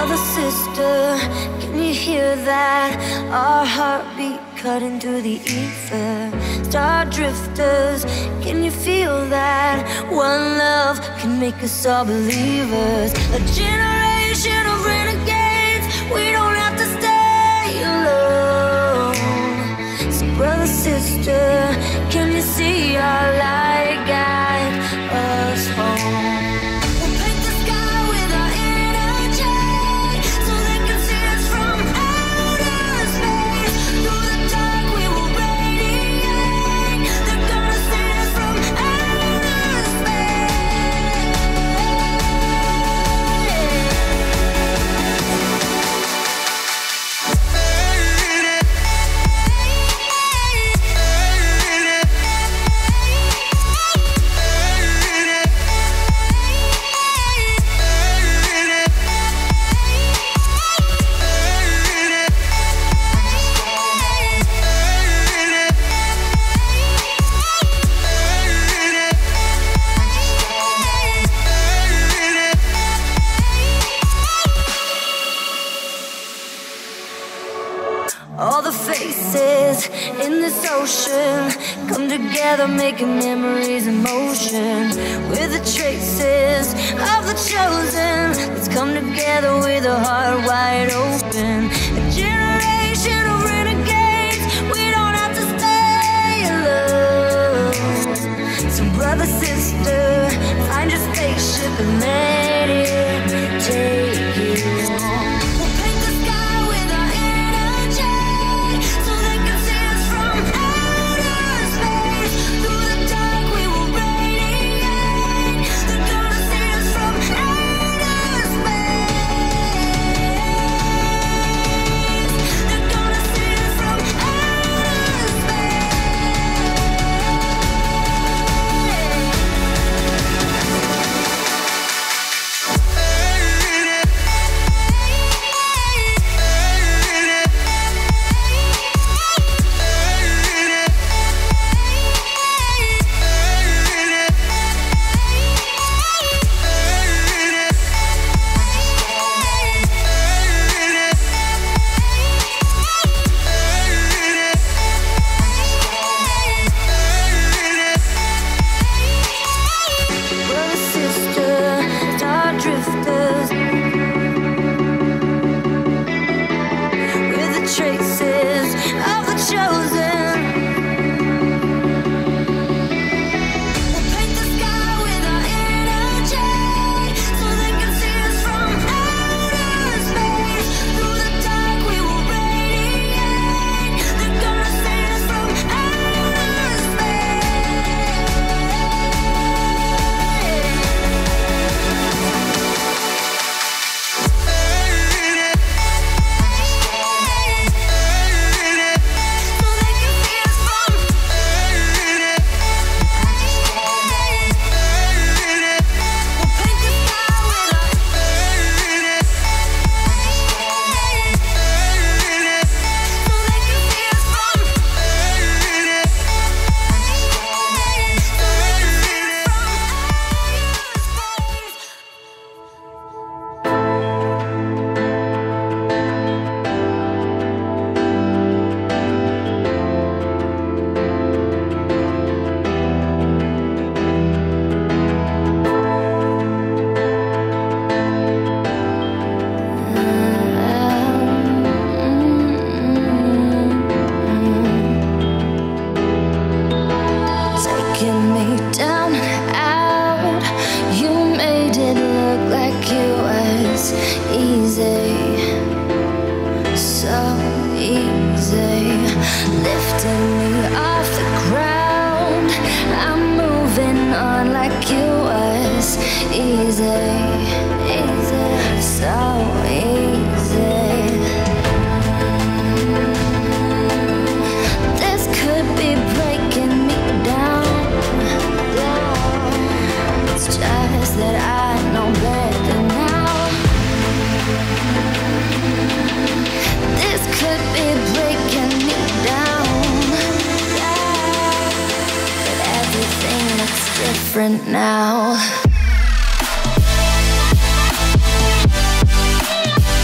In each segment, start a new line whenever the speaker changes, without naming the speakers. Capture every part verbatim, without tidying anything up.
Brother, sister, can you hear that? Our heartbeat cutting through the ether. Star drifters, can you feel that? One love can make us all believers. A generation of renegades, we don't have to stay alone. So brother, sister, can you see our light guide us home? All the faces in this ocean come together, making memories in motion. We're the traces of the chosen. Let's come together with a heart wide open. A generation of renegades, we don't have to stay alone. So brother, sister, find your spaceship and let it take you home.
Different now.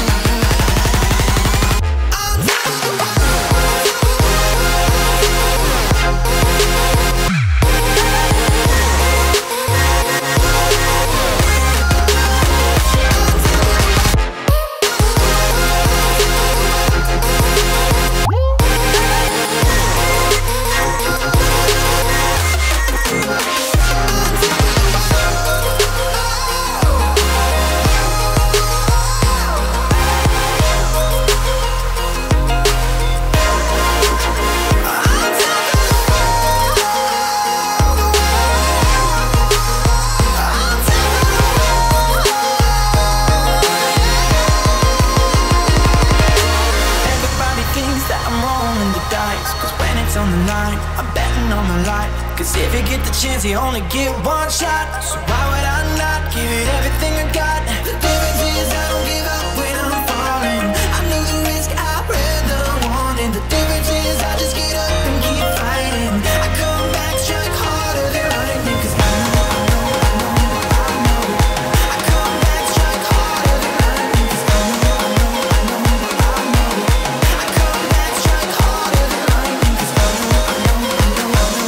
Cause if you get the chance, you only get one shot. So why would I not give it everything I got? The difference is I don't give up when I'm falling. I know the risk, I'd rather want it. The difference is I just get up and keep fighting. I come back, strike harder than lightning. Cause I know, I know, I know, I know. I come back, strike harder than lightning. Cause I know, I know, I know, I know. I come back, strike harder than lightning. Cause I know, I know, I know, I know.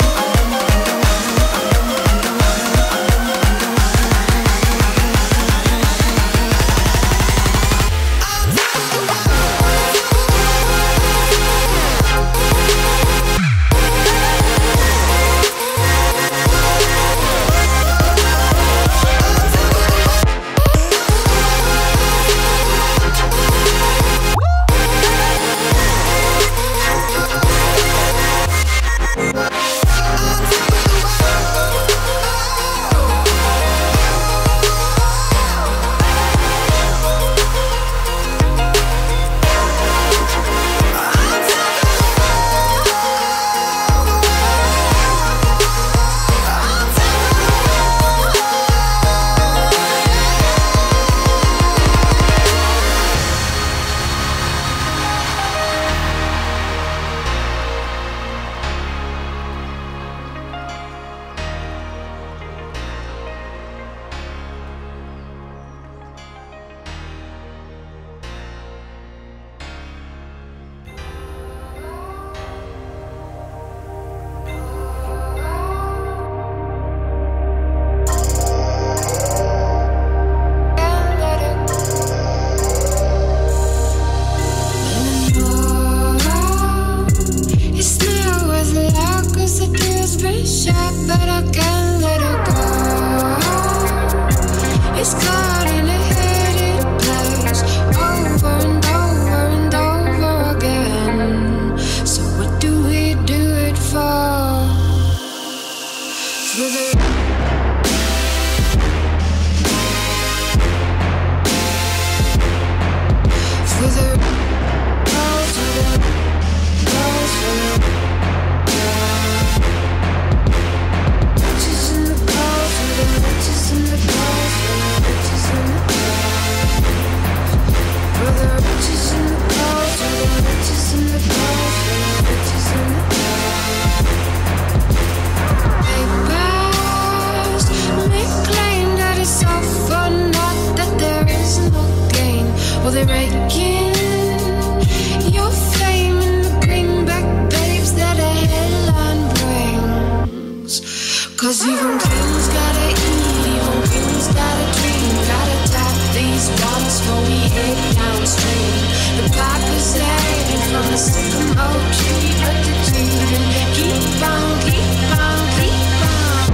Cause even kings gotta eat, even kings gotta dream. Gotta tap these waters before we hit downstream. The pack is hanging from the sycamore tree, but the dream keep on, keep on, keep on.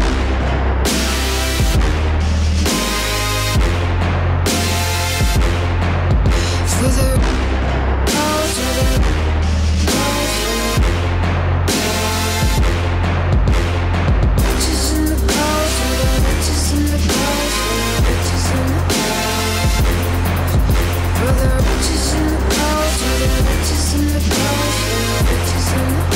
For the calls, for the calls, for the riches in the calls, for the riches in the calls, for the riches in the calls, for the riches in the calls, for the riches in the calls, for the riches in the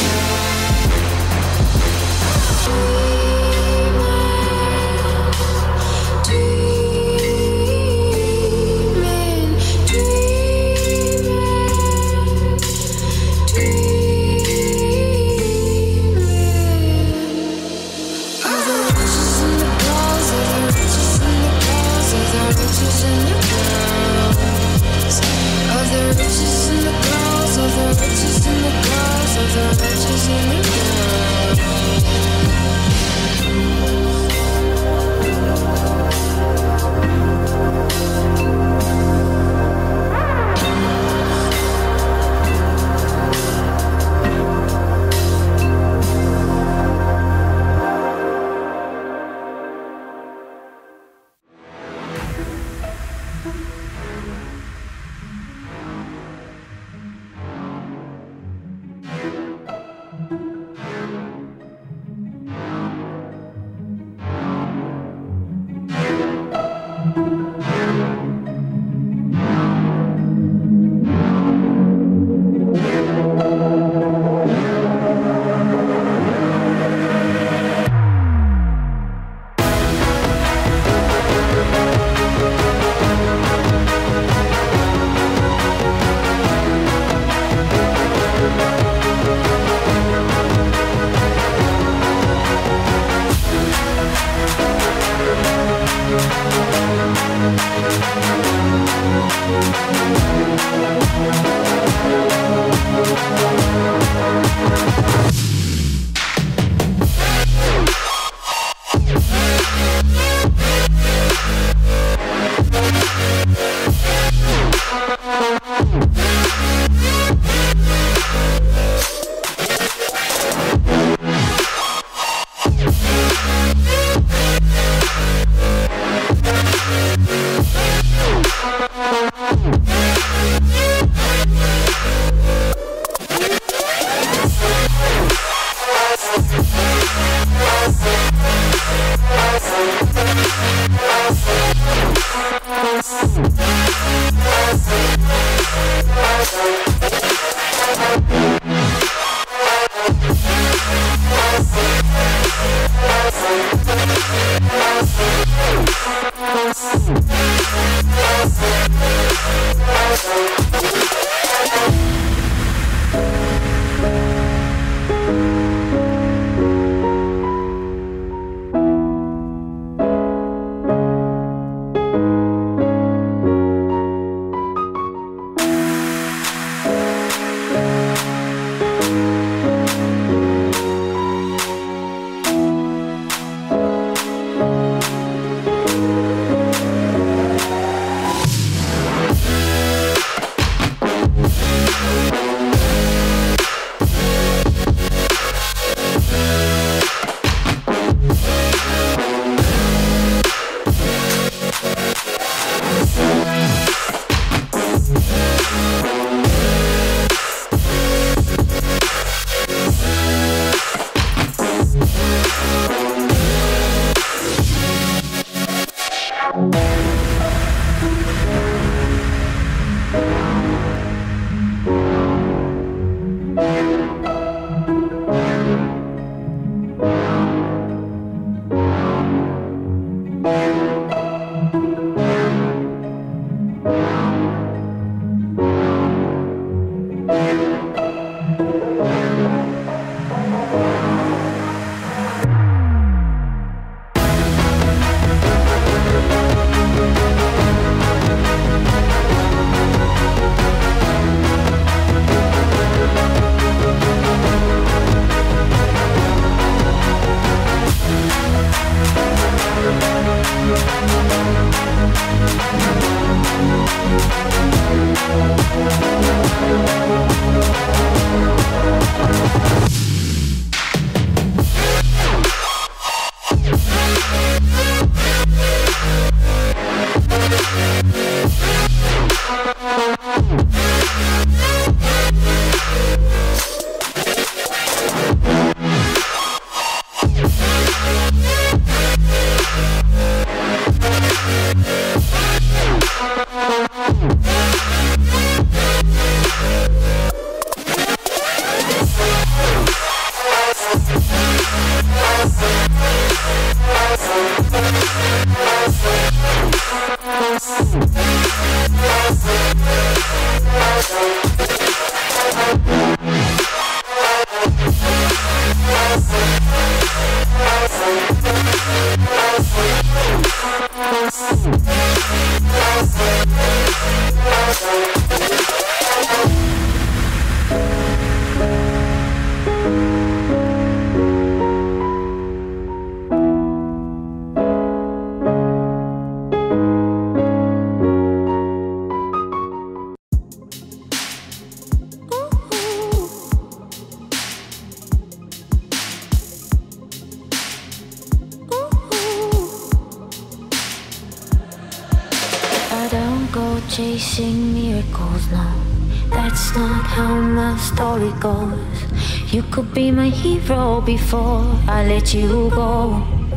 Chasing miracles, no, that's not how my story goes. You could be my hero before I let you go.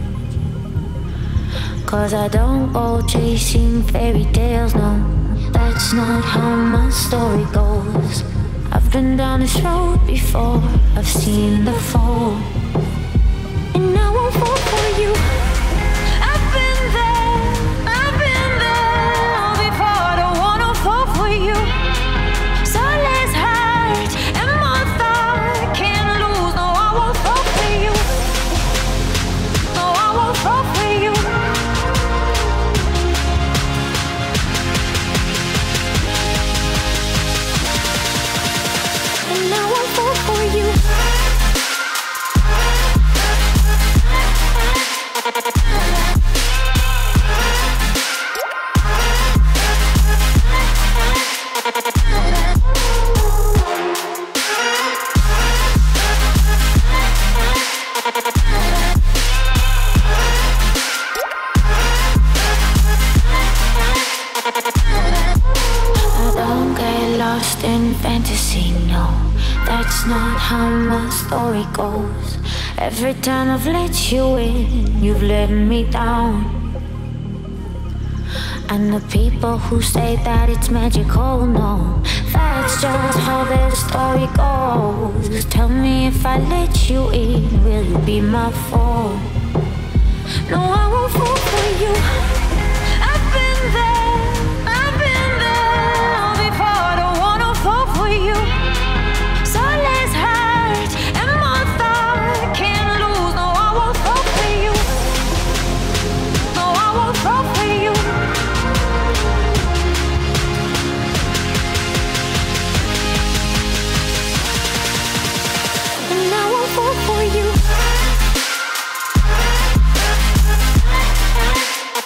Cause I don't go chasing fairy tales, no, that's not how my story goes. I've been down this road before, I've seen the fall, and I won't fall for you. I've been there, I've been there before, I don't wanna fall for you. So less hurt and more thought, can't lose, no, I won't fall for you. No, I won't fall for you. And I won't fall for you. In fantasy, no, that's not how my story goes. Every time I've let you in, you've let me down. And the people who say that it's magical, no, that's just how their story goes. Tell me, if I let you in, will you be my fault? No, I won't fall for you. I've been there, I've been there before, I don't wanna fall for you. So less hurt and more thought, can't lose, no, I won't fall for you. No, I won't fall for you. And I won't fall for you.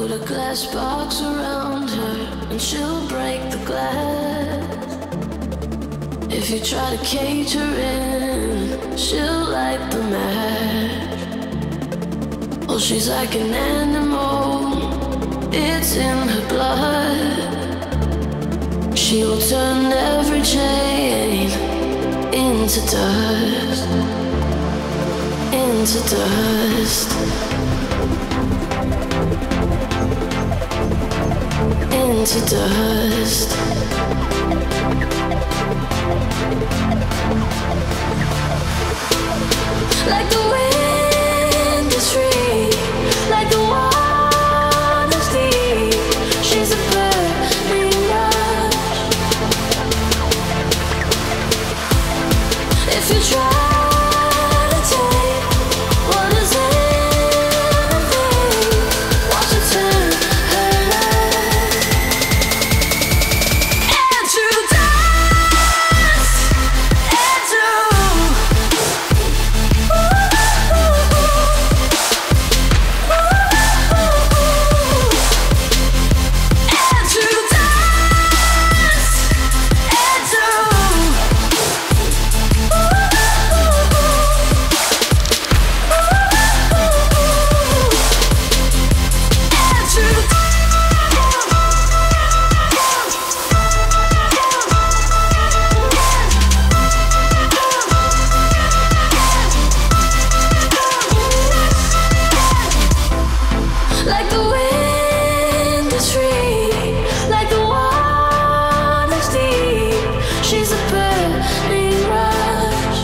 Put a glass box around her and she'll break the glass. If you try to cage her in, she'll light the match. Oh, she's like an animal, it's in her blood. She will turn every chain into dust, into dust, into dust. Like the wind is free, like the water's deep. She's a burning rush. If you try to take what is anything, watch it turn her life into dust, into like the wind is free, like the water's deep. She's a burning rush.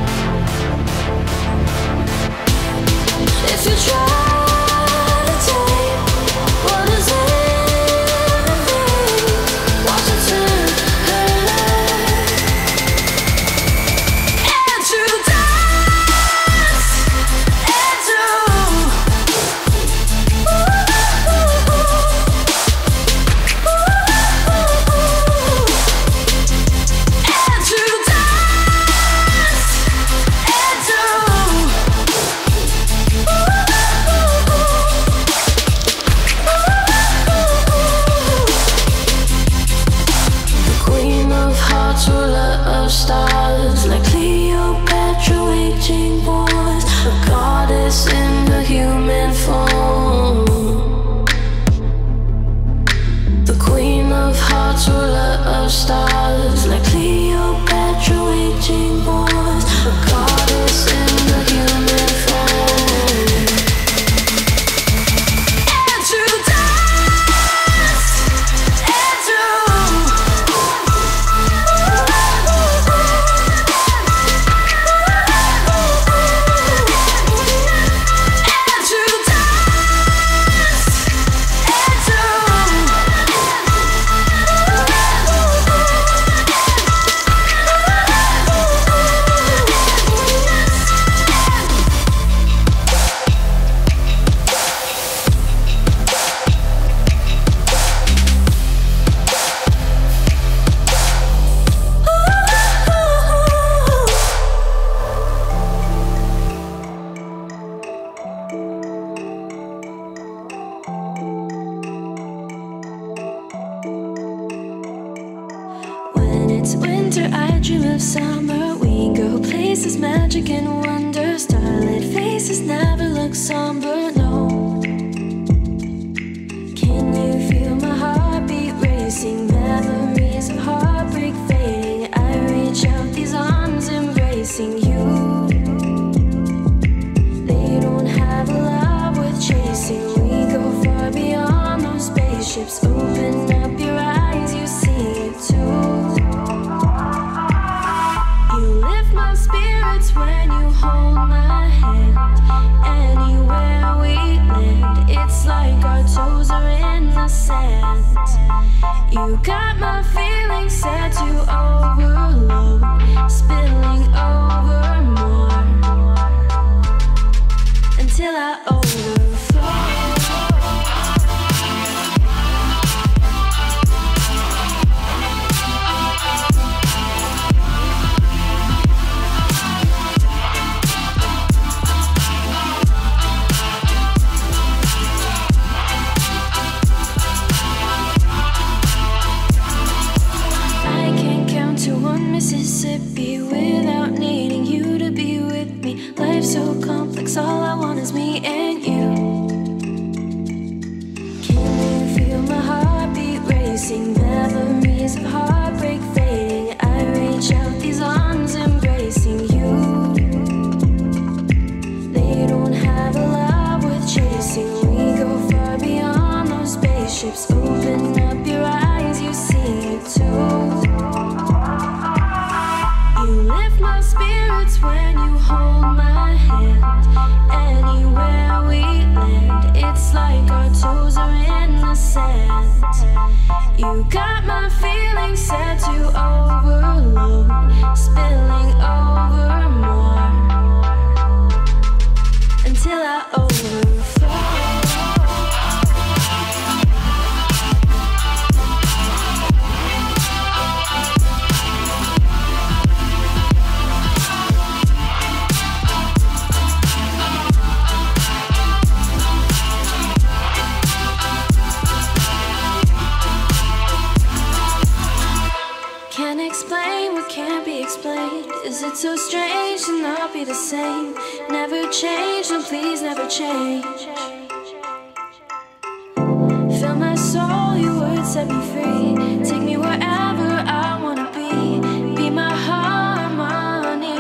If you try to take what is anything, watch it turn her life into dust, into ruler of stars, like Cleopatra waging wars, a goddess in the human form. The queen of hearts, ruler of stars, like Cleopatra waging wars, a goddess in the human form. Into dust, into It's winter, I dream of summer. We go places, magic and wonder. Starlit faces never look somber, no. Can you feel my heartbeat racing? Memories of heartbreak fading. I reach out, these arms embracing you. They don't have a lot worth chasing. We go far beyond those spaceships. Open up your eyes, you see it too. Spirits when you hold my hand. Anywhere we land, it's like our toes are in the sand. You got my feelings set to overload, spilling over more until I overflow. Mississippi without needing you to be with me. Life's so complex, all I want is me and you. Can you feel my heartbeat racing? Memories of heartbreak fading. I reach out, these arms embracing you. They don't have a lot worth chasing. We go far beyond those spaceships. Open up your eyes, you see it too. You lift my spirits when you hold my hand. Anywhere we land, it's like our toes are in the sand. You got my feelings set to overload, spilling over more until I overflow. Can't explain what can't be explained. Is it so strange to not be the same? Never change, no please never change. Fill my soul, your words set me free. Take me wherever I wanna be. Be my harmony.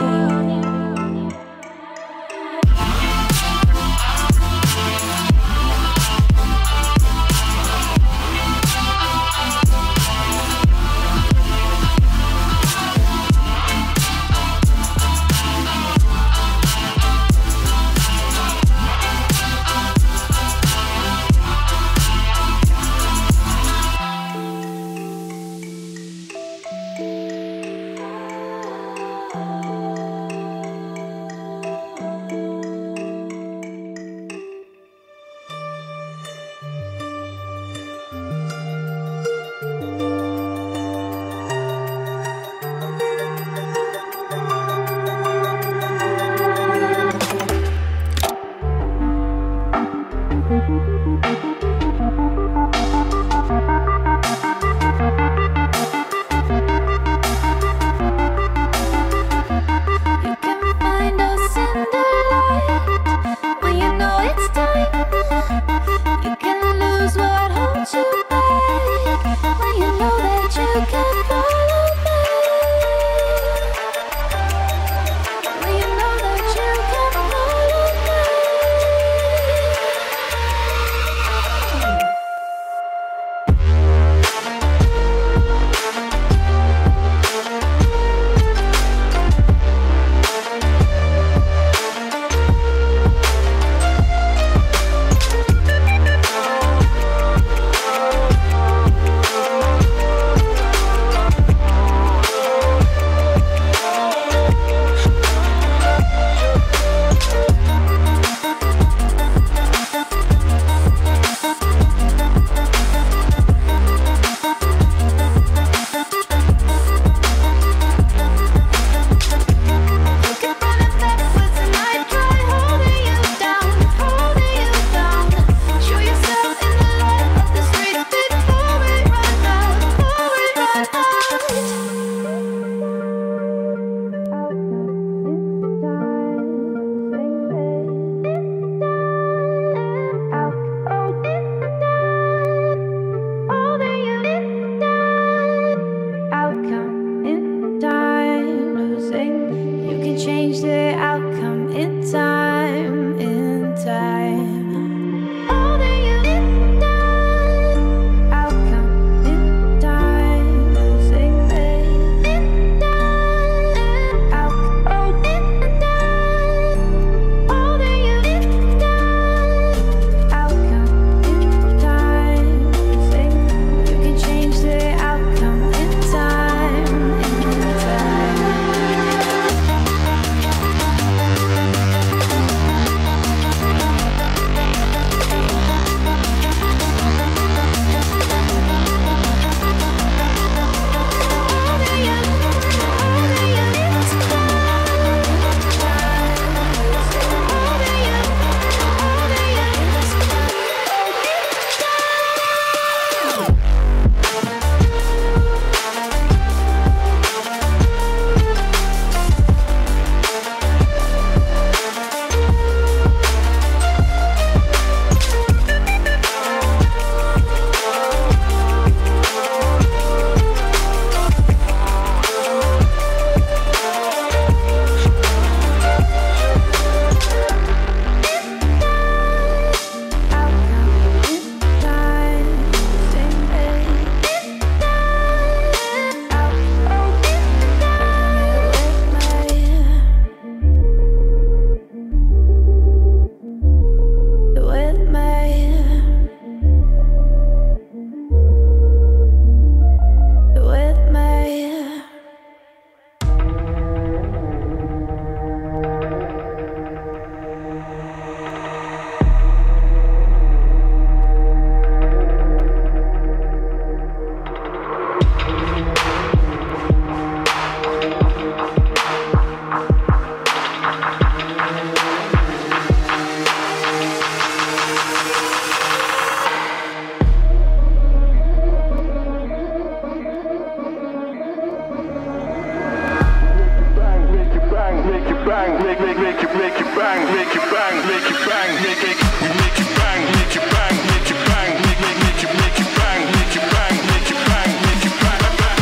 bang, make make make you make you bang, make you bang, make you bang, make make we make you bang, make you bang, make you bang, make make make you make you bang, make you bang, make you bang, make you bang.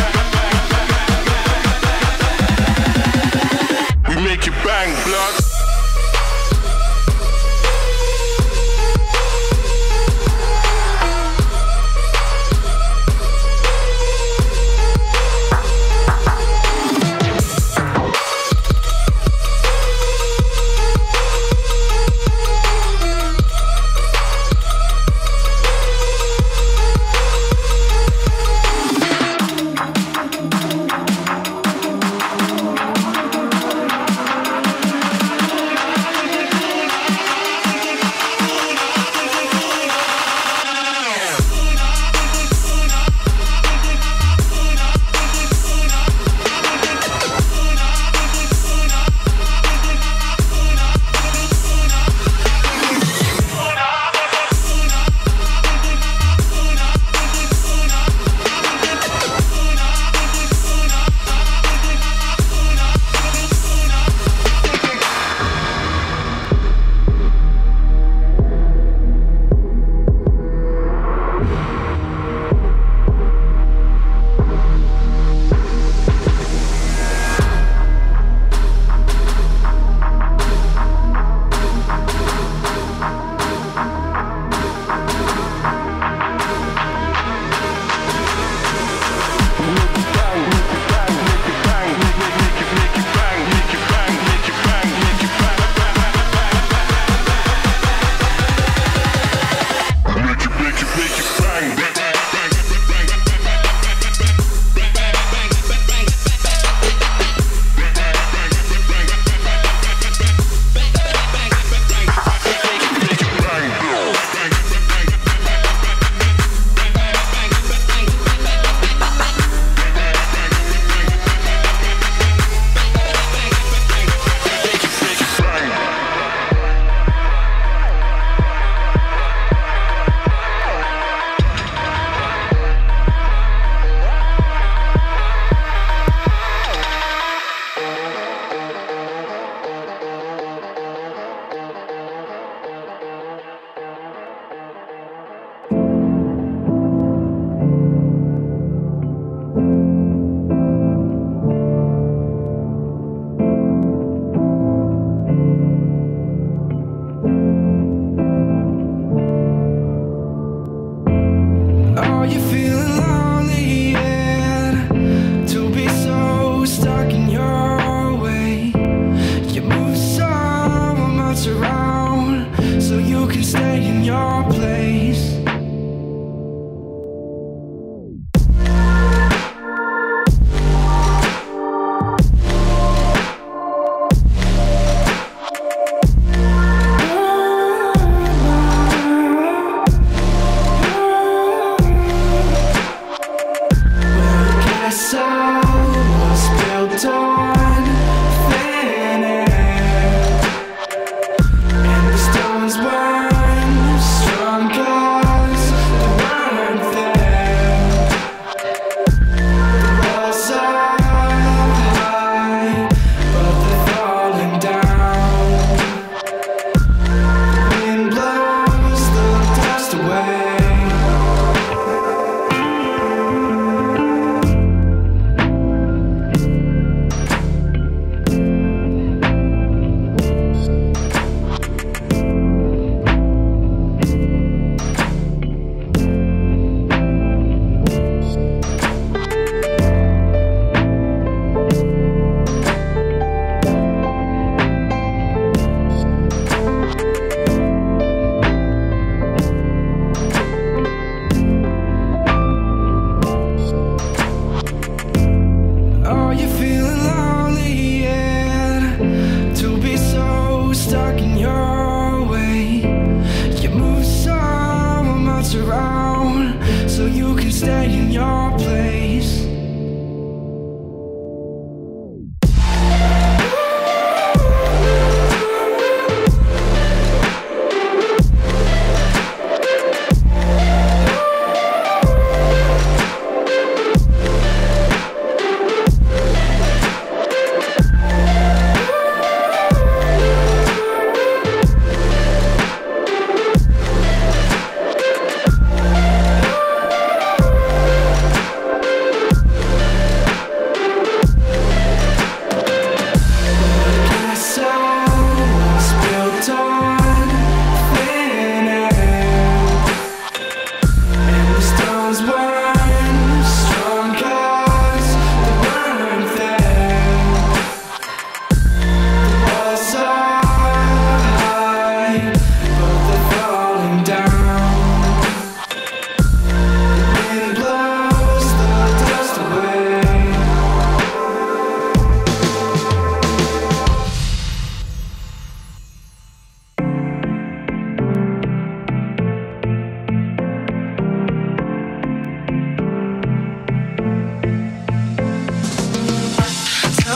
We make you bang, blood.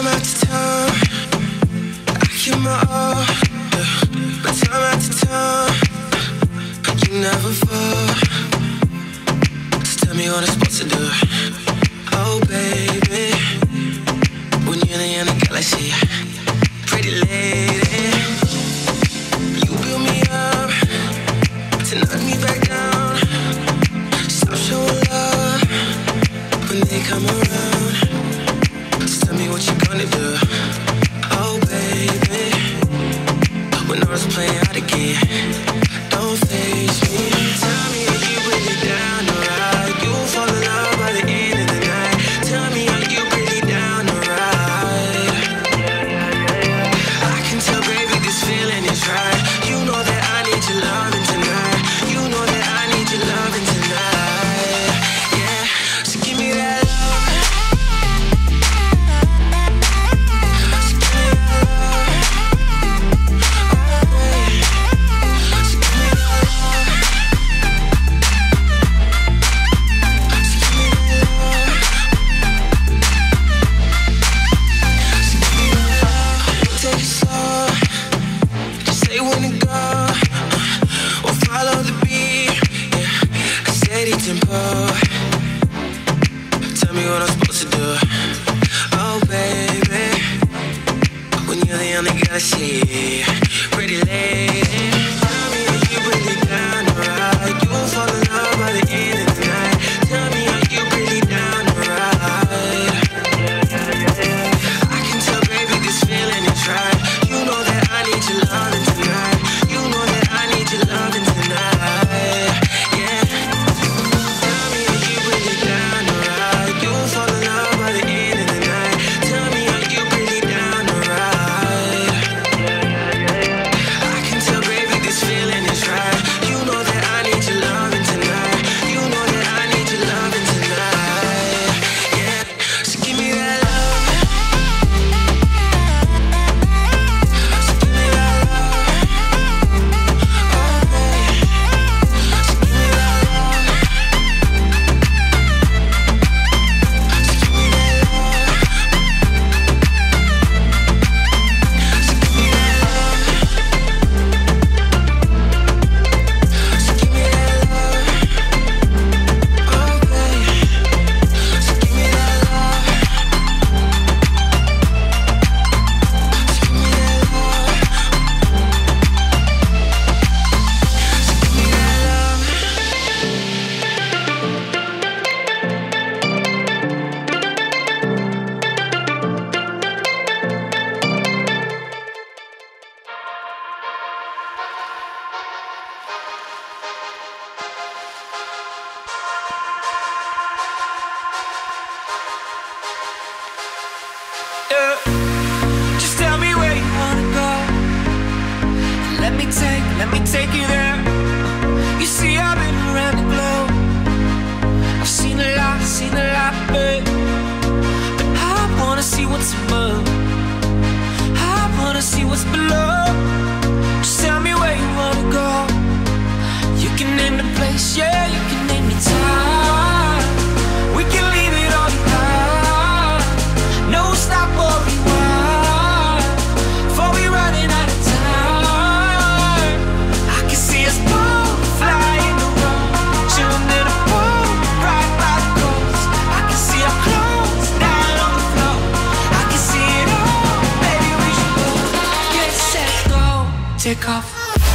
after time, I give my all, yeah. But time after time, you never fall. So tell me what I'm supposed to do. Oh baby, when you're in the end of the galaxy, pretty lady, you build me up to knock me back down. Stop showing love when they come around. So tell me what you gonna do. Oh baby, when I was playing out again, don't face me. Tell me are you really down to ride? You fall in love by the end of the night. Tell me are you really down to ride? I can tell baby this feeling is right. You know that I need your loving tonight. You know that I need your loving tonight. Yeah, so give me that love. So give me that love. Oh, baby. So give me that love. So give me that love. So give me that love. Take it slow. Just say when to go. Or follow the beat. Yeah, a steady tempo. Tell me what I'm supposed to do. Oh baby, when you're the only girl I see, pretty lady. Tell me are you really down to ride? You won't fall in love by the end of the night. Tell me are you really down to ride? I can tell baby this feeling is right. You know that I need your loving tonight. You know that I need your loving tonight. Yeah. Tell me are you really down to ride? You won't fall in love by the end of the night. Tell me are you really down to ride? I can tell baby this feeling is right. You know that I need your loving tonight. You know that I need your loving tonight. Yeah, so give me that love. So give me that love. Oh baby, so give me that love. So give me that love. So give me that love. So give me that love. Oh baby, so give me that love. So give me that love. So give me that love.
Yeah. Just tell me where you wanna go. Let me take, let me take you there. You see, I've been around the globe. I've seen a lot, seen a lot, babe. But I wanna see what's above. I wanna see what's below. Just tell me where you wanna go. You can name the place, yeah, you can name the time. We can leave it all behind. No stop or rewind. Before we running out of time. I can see us both flying the road, chilling in a pool right by the coast. I can see our clothes down on the floor. I can see it all, baby, we should go. Get set, go, take off.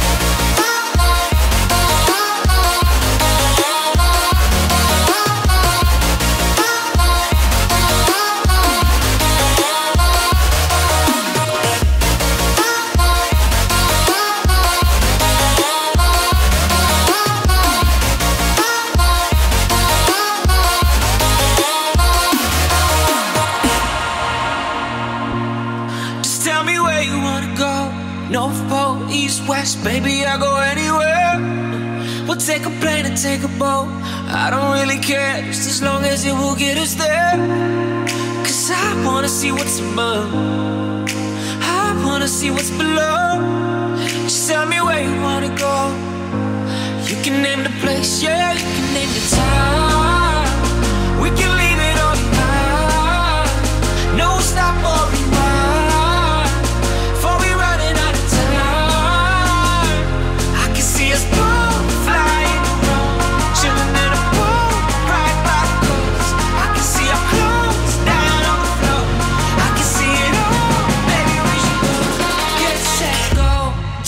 Just tell me where you wanna go. North Pole, East, West, baby, I go anywhere. We'll take a plane and take a boat. I don't really care, just as long as it will get us there. Cause I wanna see what's above. I wanna see what's below. Just tell me where you wanna go. You can name the place, yeah, you can name the time. We can leave it all behind. No stop or rewind.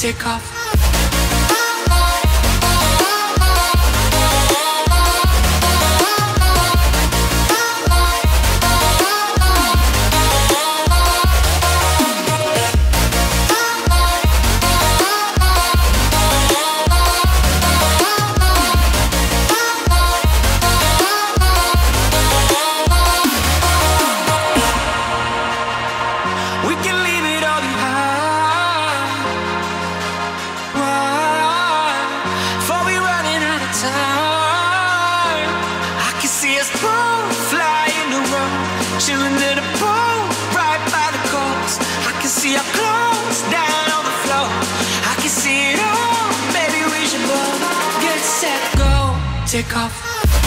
take off.
Chilling to the pool, right by the coast. I can see our clothes down on the floor. I can see it all. Maybe we should both get set, go, take off.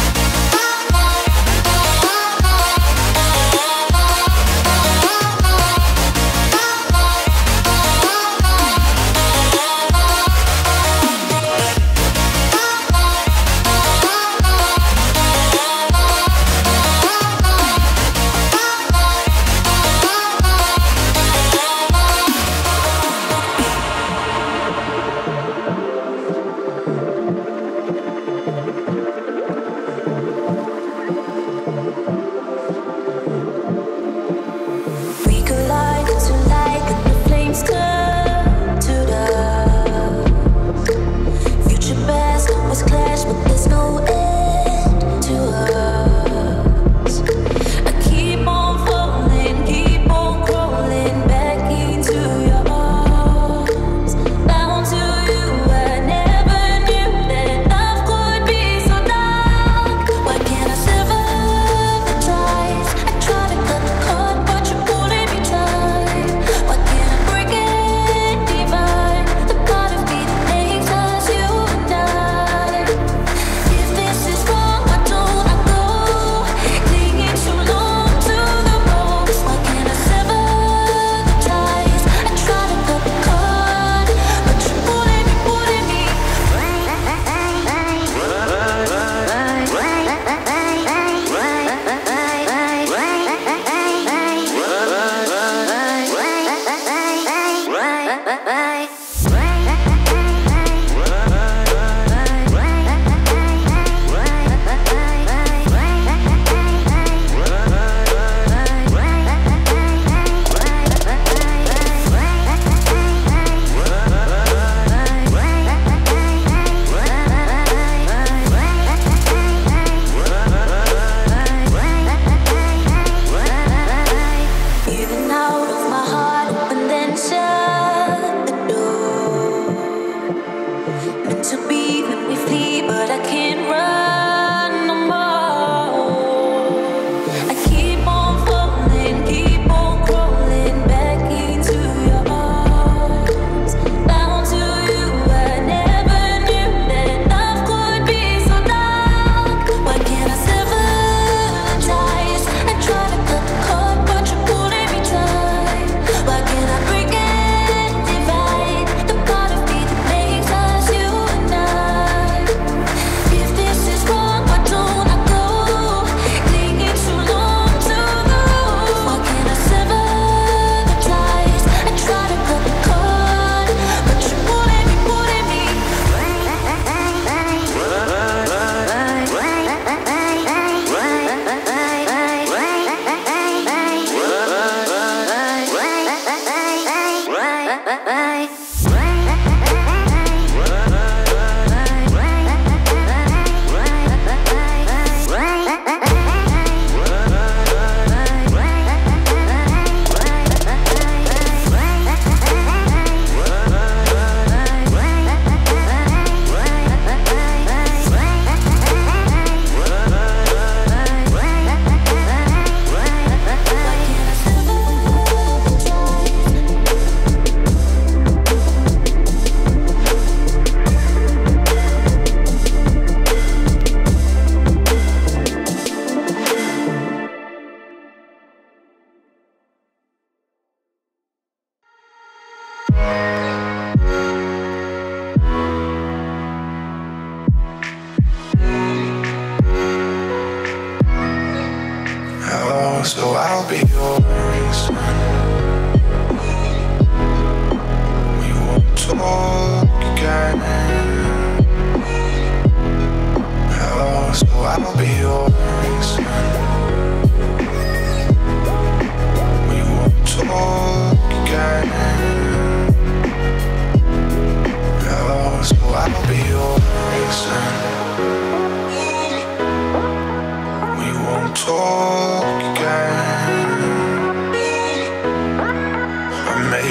So I'll be yours. We won't talk.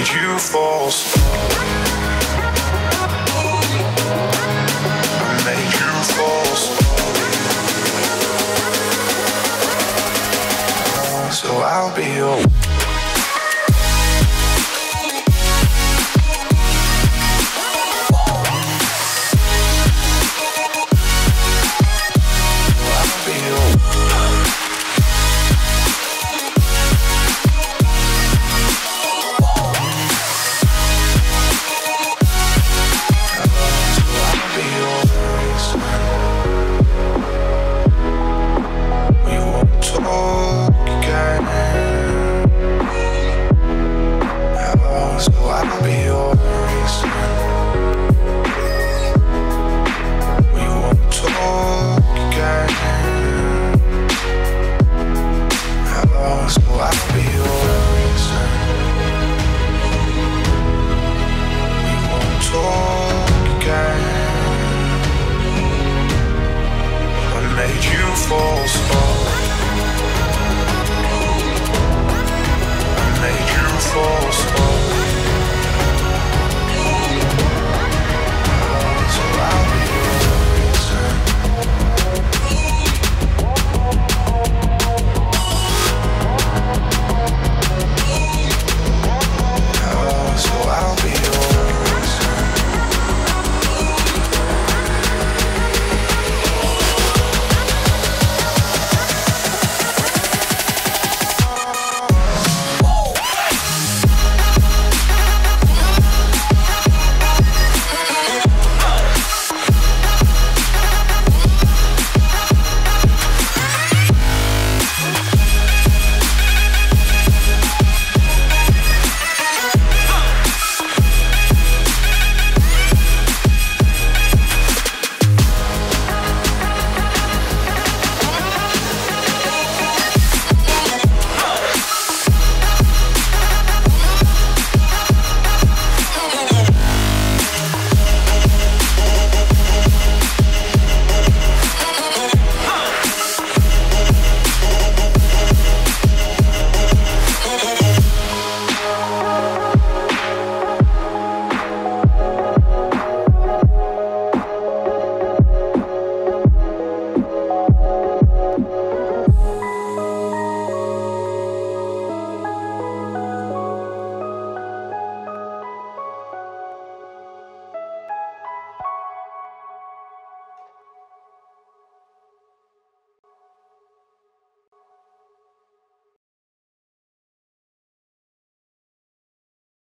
made you fall slow. I made you fall slow. So I'll be your